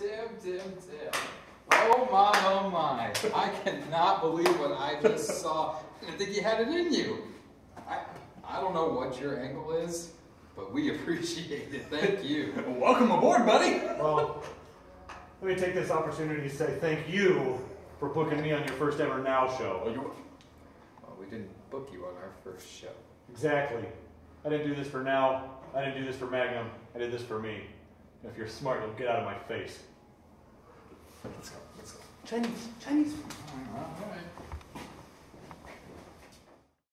Tim. Oh my. I cannot believe what I just saw. I didn't think you had it in you. I don't know what your angle is, but we appreciate it. Thank you. Welcome aboard, buddy. Well, let me take this opportunity to say thank you for booking me on your first ever Now show. Well, we didn't book you on our first show. Exactly. I didn't do this for Now. I didn't do this for Magnum. I did this for me. And if you're smart, you'll get out of my face. Let's go. Chinese. All right.